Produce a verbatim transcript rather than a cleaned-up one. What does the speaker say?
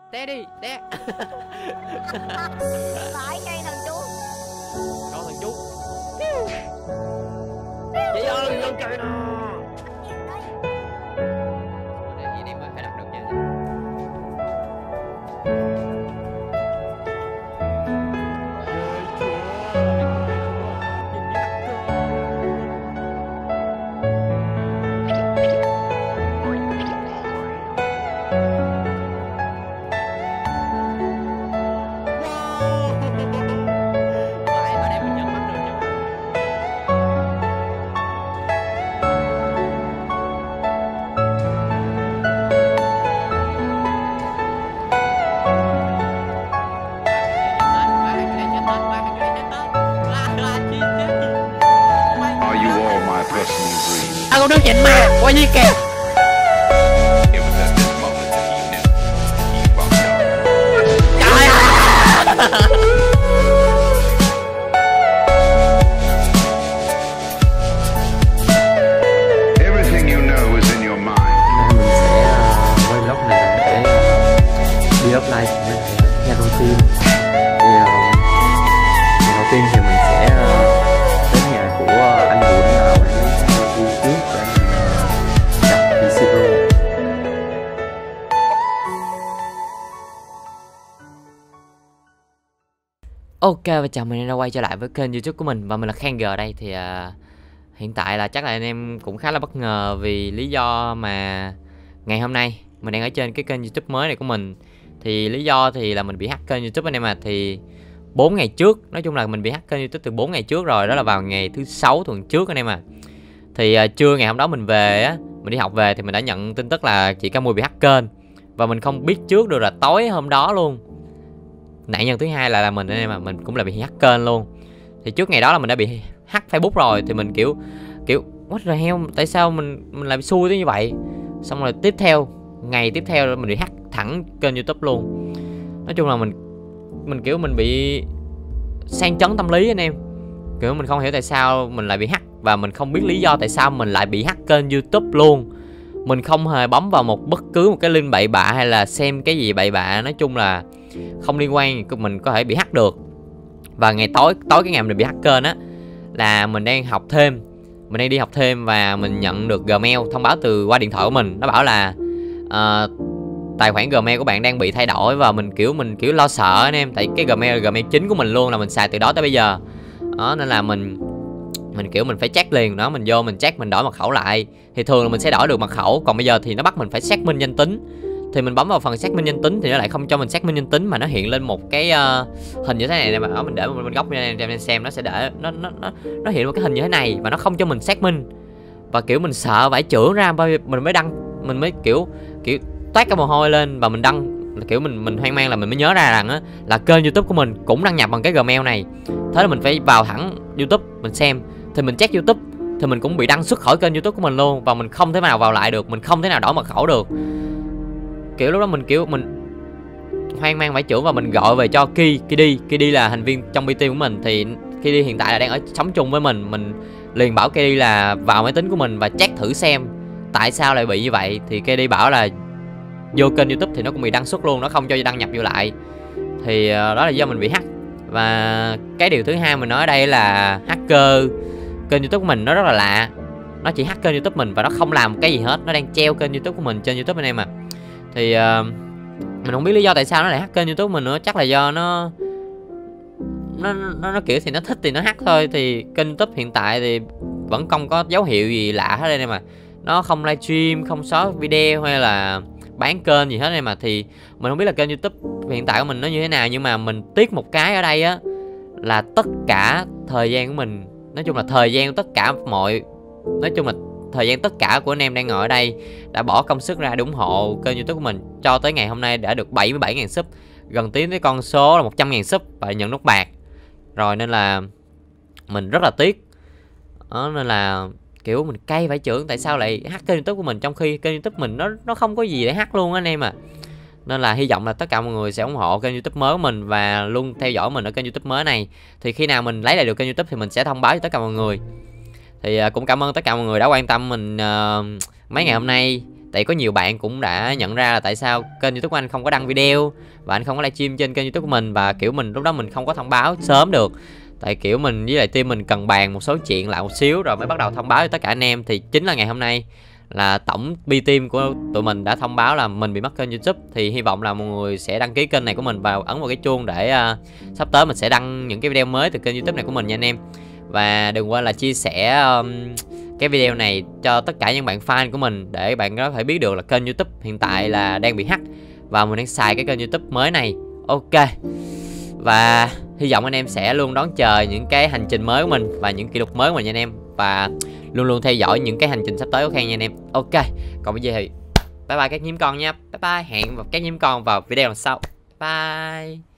Té đi, té. Phải cây thằng chú. Có thằng chú. Chị ơi, lên trời nào. Để ý đi mới phải đặt được nha. Tao không được nhìn mà, quay gì kìa. Trời ơi. Everything you know is in your mind. Mình sẽ uh, quay vlog này để uh, đi offline với lại nhà đầu tiên. Thì uh, ngày đầu tiên thì mình sẽ uh, đến nhà của uh, anh Vũ để nào để đi trước để mình uh, gặp đi Siro. Ok và chào mừng anh đã quay trở lại với kênh YouTube của mình và mình là Khang G đây. Thì uh, hiện tại là chắc là anh em cũng khá là bất ngờ vì lý do mà ngày hôm nay mình đang ở trên cái kênh YouTube mới này của mình. Thì lý do thì là mình bị hack kênh YouTube anh em à. Thì bốn ngày trước, nói chung là mình bị hack kênh YouTube từ bốn ngày trước rồi, đó là vào ngày thứ sáu tuần trước anh em à. Thì uh, trưa ngày hôm đó mình về á, mình đi học về thì mình đã nhận tin tức là chị Ca Mui bị hack kênh. Và mình không biết trước được là tối hôm đó luôn, nạn nhân thứ hai là là mình anh em mà mình cũng là bị hack kênh luôn. Thì trước ngày đó là mình đã bị hack Facebook rồi, thì mình kiểu kiểu what the hell, tại sao mình mình lại bị xui tới như vậy. Xong rồi tiếp theo ngày tiếp theo mình bị hack thẳng kênh YouTube luôn. Nói chung là mình mình kiểu mình bị sang chấn tâm lý anh em, kiểu mình không hiểu tại sao mình lại bị hack và mình không biết lý do tại sao mình lại bị hack kênh YouTube luôn. Mình không hề bấm vào một bất cứ một cái link bậy bạ hay là xem cái gì bậy bạ, nói chung là không liên quan, mình có thể bị hack được. Và ngày tối tối cái ngày mình bị hack kênh á là mình đang học thêm, mình đang đi học thêm và mình nhận được Gmail thông báo từ qua điện thoại của mình, nó bảo là uh, tài khoản Gmail của bạn đang bị thay đổi. Và mình kiểu mình kiểu lo sợ anh em, tại cái Gmail là Gmail chính của mình luôn, là mình xài từ đó tới bây giờ đó, nên là mình mình kiểu mình phải check liền đó, mình vô mình check mình đổi mật khẩu lại. Thì thường là mình sẽ đổi được mật khẩu, còn bây giờ thì nó bắt mình phải xác minh danh tính. Thì mình bấm vào phần xác minh danh tính thì nó lại không cho mình xác minh danh tính, mà nó hiện lên một cái uh, hình như thế này nè, mà ở mình để bên góc cho em em xem, nó sẽ để nó nó nó nó hiện một cái hình như thế này và nó không cho mình xác minh. Và kiểu mình sợ vãi chưởng ra, mình mới đăng, mình mới kiểu kiểu toát cả mồ hôi lên và mình đăng, kiểu mình mình hoang mang là mình mới nhớ ra rằng á là kênh YouTube của mình cũng đăng nhập bằng cái Gmail này. Thế là mình phải vào thẳng YouTube mình xem, thì mình check YouTube thì mình cũng bị đăng xuất khỏi kênh YouTube của mình luôn, và mình không thể nào vào lại được, mình không thể nào đổi mật khẩu được. Kiểu lúc đó mình kiểu mình hoang mang vãi chưởng và mình gọi về cho Ki, Ki đi, Ki đi là thành viên trong pê tê của mình. Thì Ki đi hiện tại là đang ở sống chung với mình, mình liền bảo Ki đi là vào máy tính của mình và check thử xem tại sao lại bị như vậy. Thì Ki đi bảo là vô kênh YouTube thì nó cũng bị đăng xuất luôn, nó không cho đăng nhập vô lại. Thì đó là do mình bị hack. Và cái điều thứ hai mình nói ở đây là hacker kênh YouTube của mình nó rất là lạ. Nó chỉ hack kênh YouTube mình và nó không làm cái gì hết, nó đang treo kênh YouTube của mình trên YouTube anh em à. Thì uh, mình không biết lý do tại sao nó lại hack kênh YouTube mình nữa, chắc là do nó nó nó, nó kiểu thì nó thích thì nó hack thôi. Thì kênh YouTube hiện tại thì vẫn không có dấu hiệu gì lạ hết đây này mà, nó không livestream, không xóa video hay là bán kênh gì hết này mà. Thì mình không biết là kênh YouTube hiện tại của mình nó như thế nào, nhưng mà mình tiếc một cái ở đây á là tất cả thời gian của mình, nói chung là thời gian của tất cả mọi, nói chung là thời gian tất cả của anh em đang ngồi ở đây đã bỏ công sức ra để ủng hộ kênh YouTube của mình cho tới ngày hôm nay đã được bảy mươi bảy nghìn sub, gần tiến tới con số là một trăm nghìn sub và nhận nút bạc rồi, nên là mình rất là tiếc đó. Nên là kiểu mình cay vãi chưởng, tại sao lại hack kênh YouTube của mình trong khi kênh YouTube mình nó nó không có gì để hack luôn anh em à. Nên là hy vọng là tất cả mọi người sẽ ủng hộ kênh YouTube mới của mình và luôn theo dõi mình ở kênh YouTube mới này. Thì khi nào mình lấy lại được kênh YouTube thì mình sẽ thông báo cho tất cả mọi người. Thì uh, cũng cảm ơn tất cả mọi người đã quan tâm mình uh, mấy ngày hôm nay. Tại có nhiều bạn cũng đã nhận ra là tại sao kênh YouTube của anh không có đăng video và anh không có livestream trên kênh YouTube của mình, và kiểu mình lúc đó mình không có thông báo sớm được. Tại kiểu mình với lại team mình cần bàn một số chuyện lại một xíu rồi mới bắt đầu thông báo cho tất cả anh em. Thì chính là ngày hôm nay là tổng B-team của tụi mình đã thông báo là mình bị mất kênh YouTube. Thì hy vọng là mọi người sẽ đăng ký kênh này của mình và ấn vào cái chuông để uh, sắp tới mình sẽ đăng những cái video mới từ kênh YouTube này của mình nha anh em. Và đừng quên là chia sẻ um, cái video này cho tất cả những bạn fan của mình để bạn có thể biết được là kênh YouTube hiện tại là đang bị hack và mình đang xài cái kênh YouTube mới này. Ok. Và hy vọng anh em sẽ luôn đón chờ những cái hành trình mới của mình và những kỷ lục mới của mình nha anh em, và luôn luôn theo dõi những cái hành trình sắp tới của Khang nha anh em. Ok. Còn bây giờ thì bye bye các nhím con nha. Bye bye. Hẹn gặp các nhím con vào video lần sau. Bye.